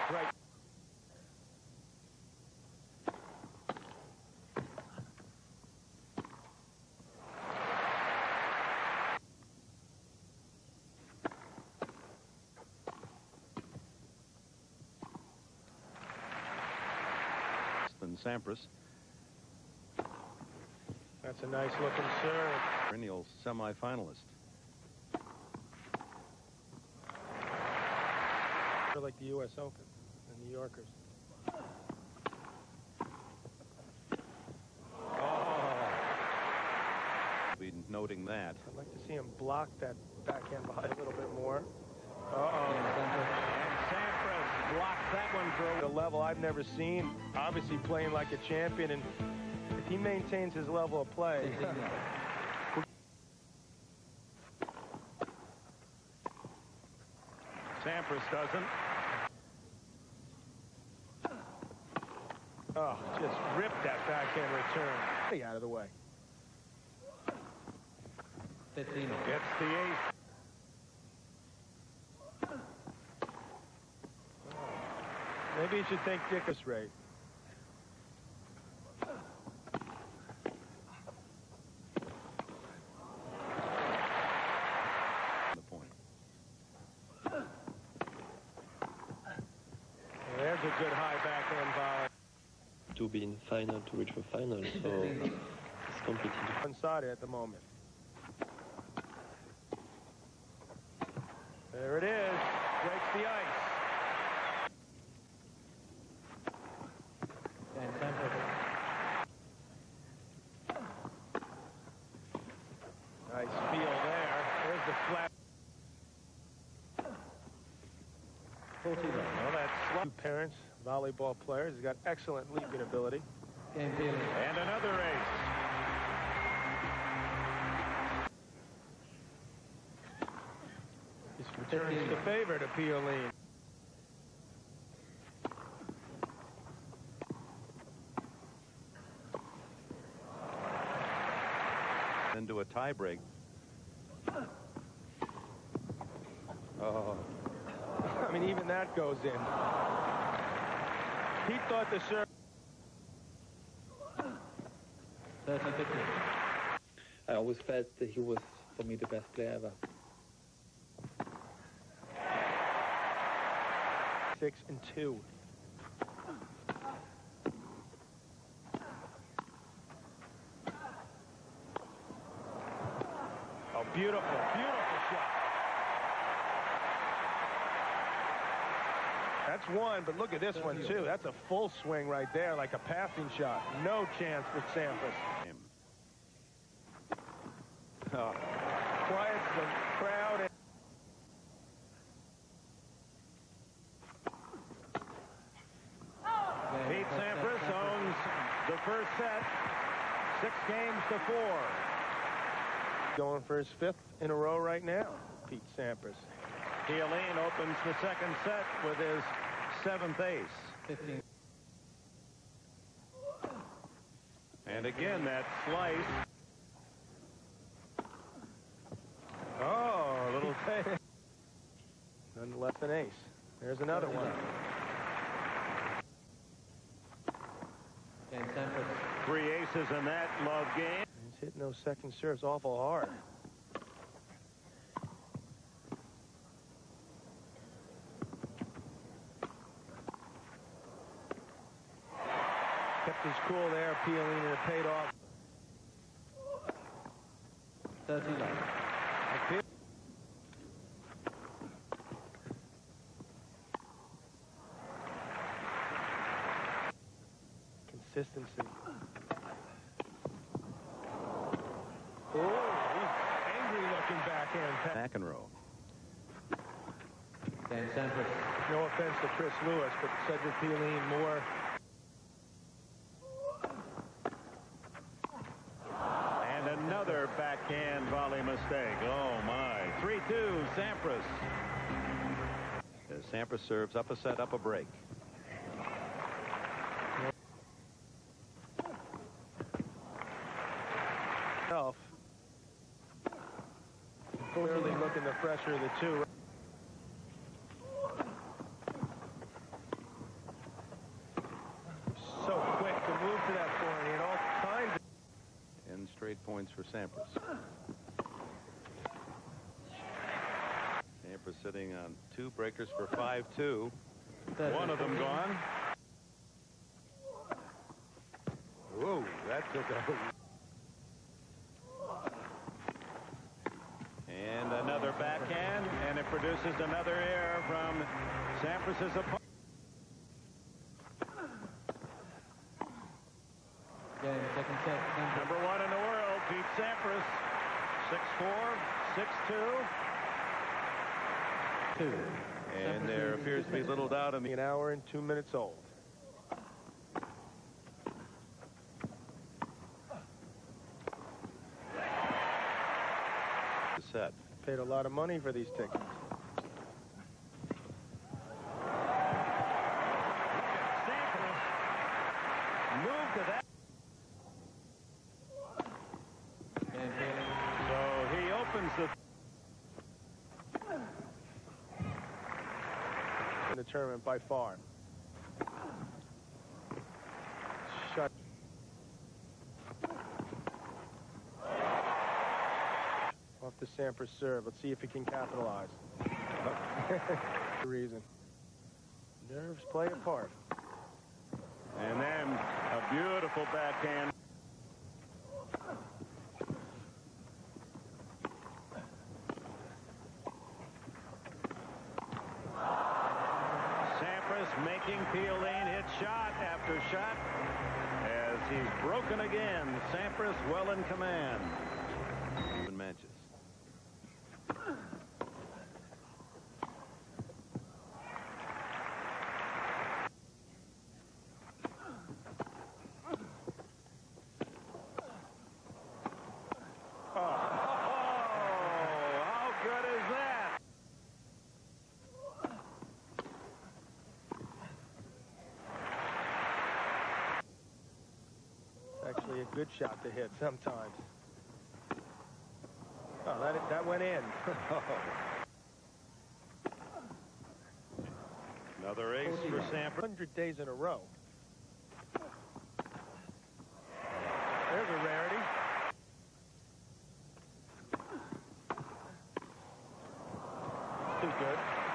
right. Than Sampras. That's a nice looking serve. Perennial semi-finalist. Like the U.S. Open, the New Yorkers. Oh. Be noting that. I'd like to see him block that backhand volley a little bit more. Uh-oh. And Sampras blocks that one for a level I've never seen. Obviously playing like a champion, and if he maintains his level of play. Sampras doesn't. Oh, just ripped that backhand return. Out of the way. 15. Gets the ace. Maybe you should thank Dickus Ray. The point. There's a good high backhand volley. To be in final, to reach the final, so it's completely One-sided at the moment. There it is. Breaks the ice. And Sampras. Nice feel there. There's the flat. 40. Well, that's two parents, volleyball players. He's got excellent leaping ability. Game feeling. And another ace. This returns the favor to Piolín. Into a tie break. Oh. I mean, even that goes in. He thought the serve. 30-15. I always felt that he was, for me, the best player ever. 6-2. Oh, beautiful, beautiful shot. That's one, but look at this one, too. That's a full swing right there, like a passing shot. No chance for Sampras. Oh. Quiets the crowd. Pete Sampras owns the first set, 6-4. Going for his 5th in a row right now, Pete Sampras. Piolín opens the second set with his 7th ace. 15. And again, that slice. Oh, a little nonetheless an ace. There's another one. And Sampras. 3 aces in that love game. He's hitting those second serves awful hard. Kept his cool there, Piolín, and it paid off. 39. Consistency. Oh, he's angry looking backhand. McEnroe. And Sampras. No offense to Chris Lewis, but Cedric Piolín more. And another backhand volley mistake. Oh, my. 3-2, Sampras. As Sampras serves up a set, up a break. Clearly looking the fresher of the two. Sampras. Sampras sitting on 2 breakers for 5-2. One of them gone. Whoa, that took a... And another backhand, and it produces another error from Sampras's opponent. Game, second set. Number 1 in the world, Pete Sampras. 6-4, 6-2. 2. And there appears to be little doubt in the... An hour and 2 minutes old. Set. Paid a lot of money for these tickets. Sampras moved to that. Game, feeling. So he opens the... In the tournament by far. Shot. Off the Sampras serve. Let's see if he can capitalize. The reason. Nerves play a part. And then a beautiful backhand. Sampras making Piolín hit shot after shot as he's broken again. Sampras well in command. Matches. Actually a good shot to hit sometimes. Oh, that went in. Another ace for Sampras. 100 days in a row. There's a rarity. Too good.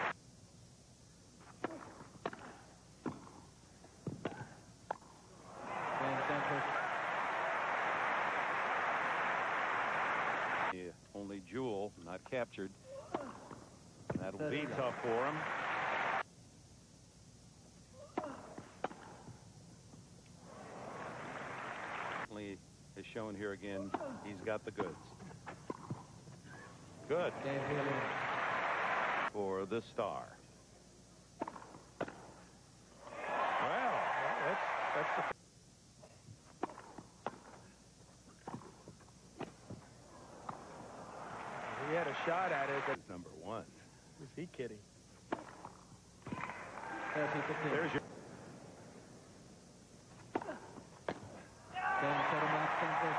Only Jewel not captured. That'll be tough for him. Is shown here again. He's got the goods. Good for the star. Wow, that's the. He had a shot at it. That's number 1. Who's he kidding? 30-15. There's your. Game settlement, Sampras.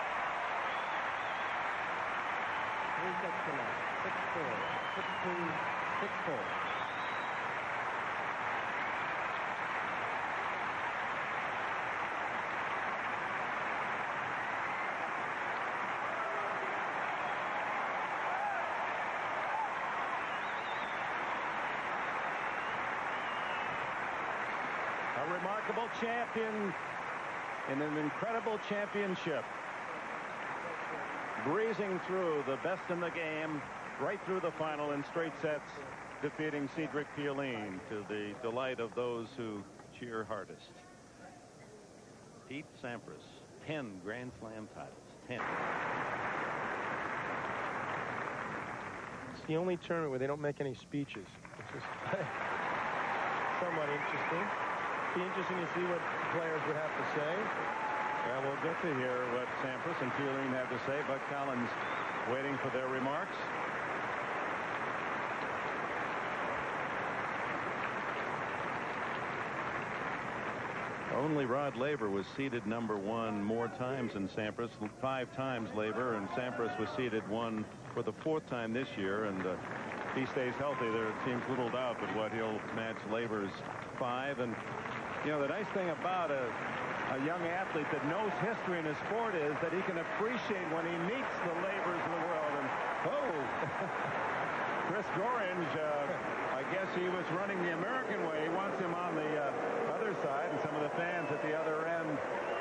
3 sets to love. 6-4, 6-2, 6-4. A remarkable champion in an incredible championship. Breezing through the best in the game, right through the final in straight sets, defeating Cedric Piolín to the delight of those who cheer hardest. Pete Sampras, 10 Grand Slam titles. 10. It's the only tournament where they don't make any speeches. It's just somewhat interesting. Be interesting to see what players would have to say. Well, we'll get to hear what Sampras and Piolín have to say. Buck Collins waiting for their remarks. Only Rod Laver was seeded number 1 more times than Sampras. 5 times Laver, and Sampras was seeded 1 for the 4th time this year. And if he stays healthy, there seems little doubt but what he'll match Laver's 5. And you know, the nice thing about a young athlete that knows history in his sport is that he can appreciate when he meets the labors of the world. And Chris Gorringe, I guess he was running the American way. He wants him on the other side, and some of the fans at the other end